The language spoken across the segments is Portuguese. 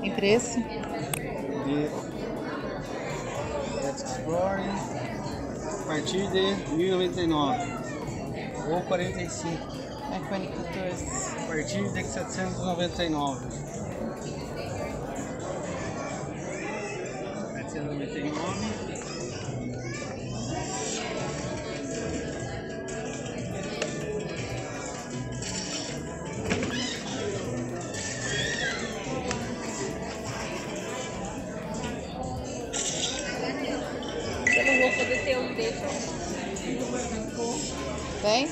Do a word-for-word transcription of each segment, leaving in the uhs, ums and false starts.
Tem preço? De Explorer a partir de mil e noventa e nove ou quarenta e cinco. iPhone quatorze. A partir de setecentos e noventa e nove. setecentos e noventa e nove. Eu não vou poder ter um desse. Tem?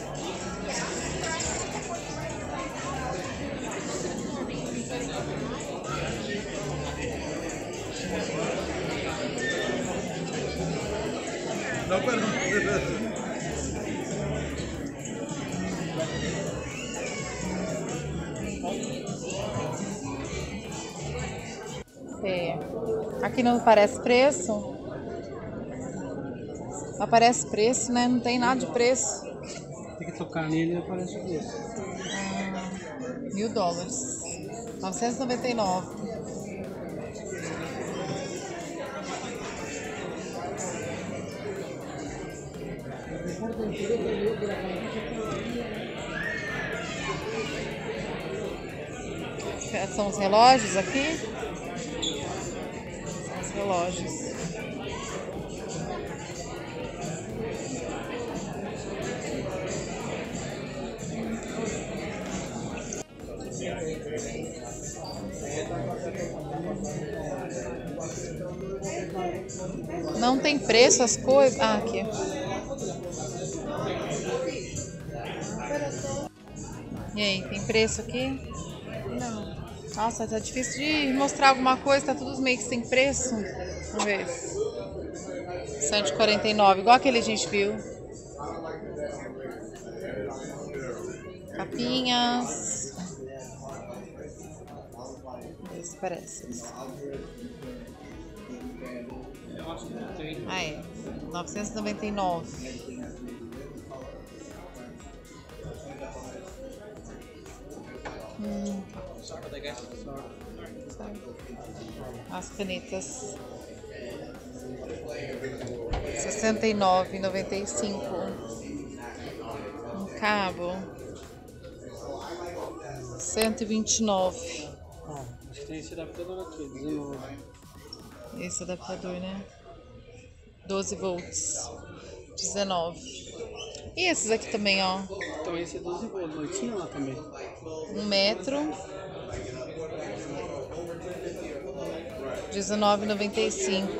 Não, pera. É. Aqui não aparece preço? Não aparece preço, né? Não tem nada de preço. Tem que tocar nele e aparece o preço. Ah, mil dólares. novecentos e noventa e nove. São os relógios aqui? São os relógios. Não tem preço as coisas. Ah, aqui. E aí, tem preço aqui? Não. Nossa, tá difícil de mostrar alguma coisa, tá tudo meio que sem preço. Vamos ver. cento e quarenta e nove, igual aquele que a gente viu. Capinhas. Vamos ver se parece isso. Ah, é. novecentos e noventa e nove. Hum. As canetas. sessenta e nove e noventa e cinco. Um cabo. cento e vinte e nove. Ah, acho que tem esse adaptador aqui, dezenove. Esse adaptador, né? doze volts. dezenove. E esses aqui também, ó. Então esse é doze volts, mas tinha lá também. Um metro. dezenove e noventa e cinco.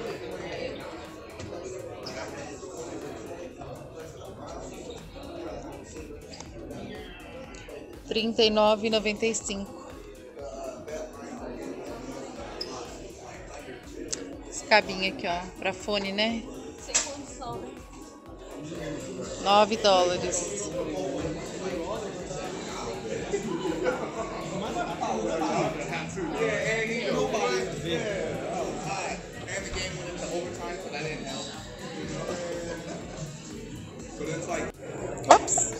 trinta e nove e noventa e cinco. Esse cabinho aqui, ó, pra fone, né? Sem condição, né? nove dólares. Ops!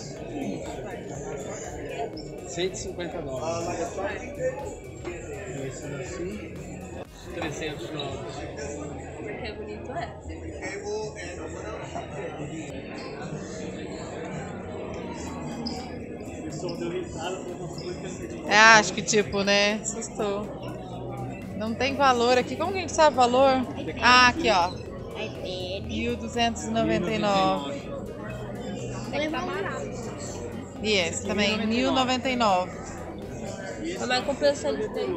cento e cinquenta dólares. Esse assim, trezentos dólares. Porque é bonito, é. É, acho que tipo, né? Assustou. Não tem valor aqui. Como que a gente sabe o valor? Ah, aqui, ó. mil duzentos e noventa e nove. É que tá barato. E esse também, mil e noventa e nove. Mas vai compensando isso daí.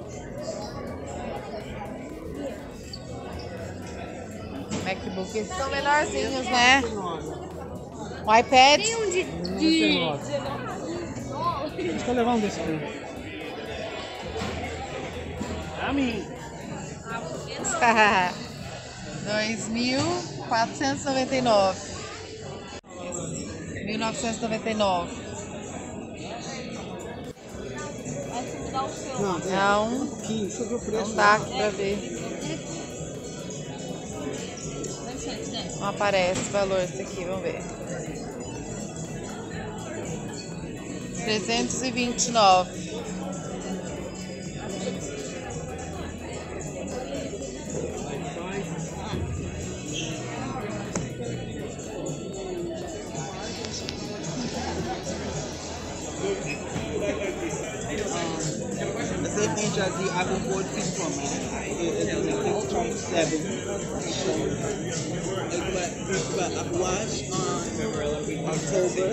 MacBook, esses são menorzinhos, né? O iPad. Tem um de... de... Deixa eu levar um desse aqui. A mim. dois mil quatrocentos e noventa e nove. mil novecentos e noventa e nove. Vai se mudar o seu. Não, Não, um pouquinho, deixa eu ver o preço. não dá aqui pra ver. Não aparece o valor esse aqui, vamos ver. trezentos e vinte e nove. Shazzy, I've been fourteen from it. Seven. It's about Apple Watch on October.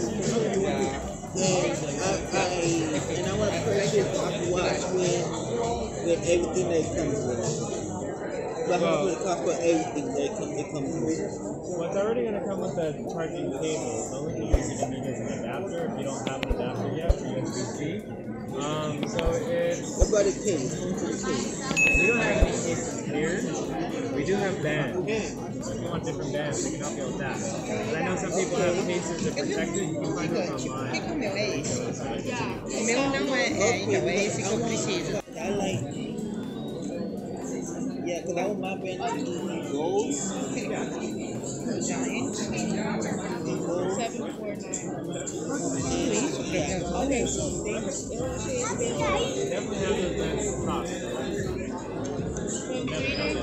And I, I and I want to purchase the Apple Watch with with everything that comes with it. But how much would it cost for everything that it comes, it comes with? Well, it's already going to come with a charging cable. The only thing you're going to need is an adapter if you don't have an adapter yet for U S B C. Um, so it's... What about the case? We don't have any cases here. We do have bands. Yeah. So if you want different bands, we can help you with that. But I know some people have cases that protect it. You can find them online. O meu não é, é, então é esse que eu preciso. I like... Yeah, because I want my band to be gold. Giant. seven four nine. Okay. Definitely have those bands in stock. From Twitter.